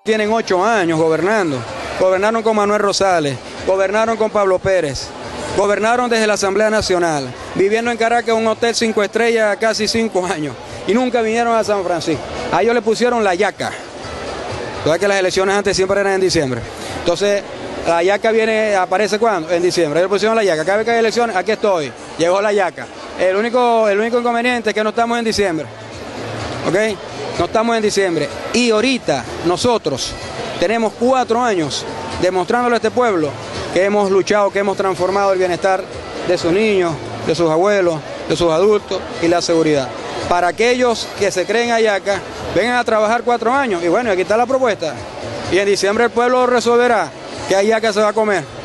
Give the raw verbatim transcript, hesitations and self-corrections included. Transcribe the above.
Tienen ocho años gobernando. Gobernaron con Manuel Rosales, gobernaron con Pablo Pérez, gobernaron desde la Asamblea Nacional, viviendo en Caracas en un hotel cinco estrellas casi cinco años, y nunca vinieron a San Francisco. A ellos le pusieron la yaca. Sabes que las elecciones antes siempre eran en diciembre. Entonces, la yaca viene, aparece ¿cuándo? En diciembre. Ellos le pusieron la yaca. Cada vez que hay elecciones, aquí estoy. Llegó la yaca. El único, el único inconveniente es que no estamos en diciembre. ¿Ok? No estamos en diciembre. Y ahorita nosotros tenemos cuatro años demostrándole a este pueblo que hemos luchado, que hemos transformado el bienestar de sus niños, de sus abuelos, de sus adultos y la seguridad. Para aquellos que se creen ayaca, vengan a trabajar cuatro años. Y bueno, aquí está la propuesta. Y en diciembre el pueblo resolverá qué ayaca se va a comer.